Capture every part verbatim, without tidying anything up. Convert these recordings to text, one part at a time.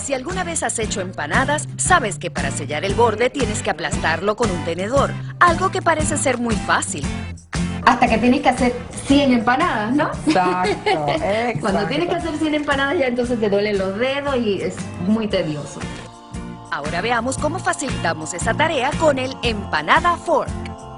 Si alguna vez has hecho empanadas, sabes que para sellar el borde tienes que aplastarlo con un tenedor, algo que parece ser muy fácil. Hasta que tienes que hacer cien empanadas, ¿no? Exacto, exacto. Cuando tienes que hacer cien empanadas ya entonces te duelen los dedos y es muy tedioso. Ahora veamos cómo facilitamos esa tarea con el Empanada Fork.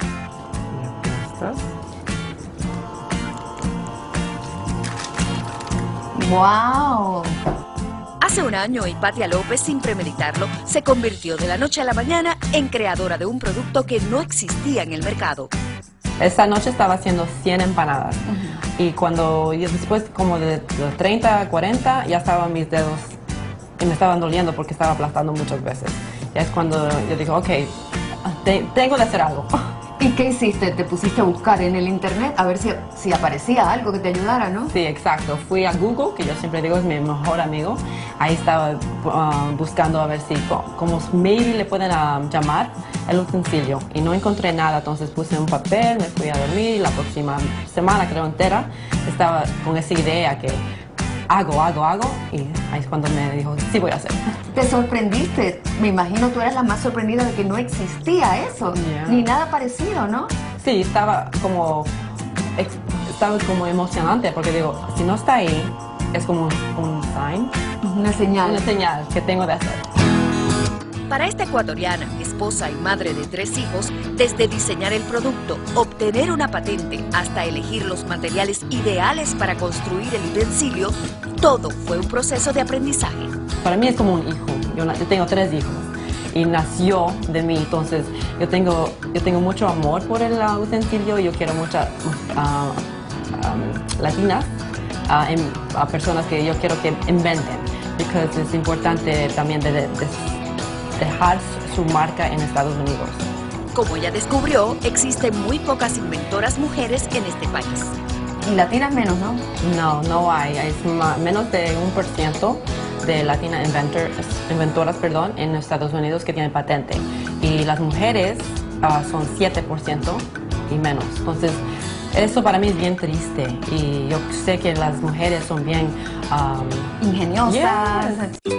¡Wow! Hace un año, Hipatia López, sin premeditarlo, se convirtió de la noche a la mañana en creadora de un producto que no existía en el mercado. Esa noche estaba haciendo cien empanadas. Uh-huh. Y cuando yo después como de los treinta, cuarenta, ya estaban mis dedos y me estaban doliendo porque estaba aplastando muchas veces. Y es cuando yo dije, ok, te, tengo de hacer algo. ¿Y qué hiciste? ¿Te pusiste a buscar en el internet a ver si, si aparecía algo que te ayudara, no? Sí, exacto. Fui a Google, que yo siempre digo es mi mejor amigo. Ahí estaba uh, buscando a ver si, como maybe le pueden uh, llamar el utensilio. Y no encontré nada, entonces puse un papel, me fui a dormir y la próxima semana, creo entera, estaba con esa idea que hago, hago, hago. Y ahí es cuando me dijo, sí voy a hacer. ¿Te sorprendiste? Me imagino tú eras la más sorprendida de que no existía eso, yeah. Ni nada parecido, ¿no? Sí, estaba como, estaba como emocionante porque digo, si no está ahí, es como un, un sign. Una señal. Una señal que tengo de hacer. Para esta ecuatoriana, esposa y madre de tres hijos, desde diseñar el producto, obtener una patente, hasta elegir los materiales ideales para construir el utensilio, todo fue un proceso de aprendizaje. Para mí es como un hijo. Yo, yo tengo tres hijos y nació de mí, entonces yo tengo, yo tengo mucho amor por el uh, utensilio y yo quiero muchas uh, um, latinas, uh, en, uh, personas que yo quiero que inventen, porque es importante también de, de, de dejar su marca en Estados Unidos. Como ella descubrió, existen muy pocas inventoras mujeres en este país. Y latinas menos, ¿no? No, no hay. Hay menos de un por ciento de latinas inventor, inventoras perdón, en Estados Unidos que tienen patente. Y las mujeres uh, son siete por ciento y menos. Entonces, eso para mí es bien triste. Y yo sé que las mujeres son bien um, ingeniosas. Yes.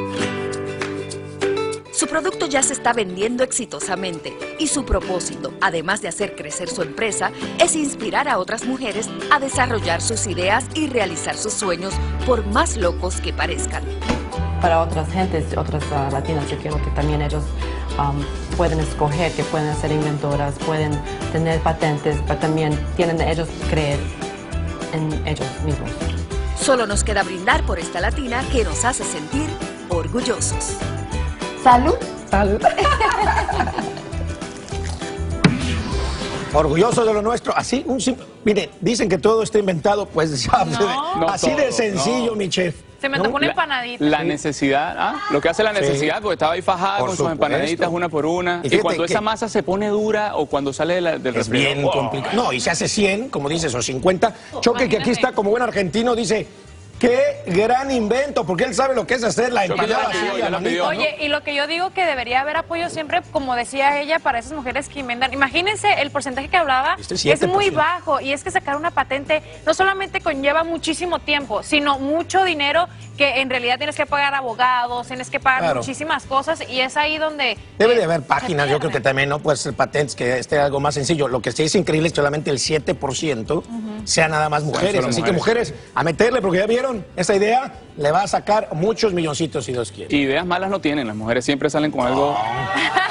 Su producto ya se está vendiendo exitosamente y su propósito, además de hacer crecer su empresa, es inspirar a otras mujeres a desarrollar sus ideas y realizar sus sueños, por más locos que parezcan. Para otras gentes, otras uh, latinas, yo quiero que también ellos um, pueden escoger, que pueden ser inventoras, pueden tener patentes, pero también tienen ellos creer en ellos mismos. Solo nos queda brindar por esta latina que nos hace sentir orgullosos. Salud. Salud. Orgulloso de lo nuestro. Así, un simple. Mire, dicen que todo está inventado, pues ya. No. No, así todo, de sencillo, no. mi chef. Se me tocó una empanadita. La, la necesidad, ¿ah? Lo que hace la necesidad, sí. Porque estaba ahí fajada por con sus empanaditas una por una. Y, y cuando esa masa se pone dura o cuando sale de la, del es refrigerador. Bien wow. complicado. No, y se hace cien, como dices, o cincuenta. Choque, imagínate. Que aquí está como buen argentino, dice... ¡Qué gran invento! Porque él sabe lo que es hacer la empanada así, la manita, ¿no? Oye, y lo que yo digo que debería haber apoyo siempre, como decía ella, para esas mujeres que inventan. Imagínense el porcentaje que hablaba, este es muy bajo. Y es que sacar una patente no solamente conlleva muchísimo tiempo, sino mucho dinero que en realidad tienes que pagar abogados, tienes que pagar claro. muchísimas cosas. Y es ahí donde... Debe eh, de haber páginas, yo creo que también no puede ser patentes, que esté algo más sencillo. Lo que sí es increíble es que solamente el siete por ciento uh-huh. sea nada más mujeres. Así mujeres. Que mujeres, a meterle, porque ya vieron... Esta idea le va a sacar muchos milloncitos si Dios quiere. Ideas malas no tienen, las mujeres siempre salen con algo...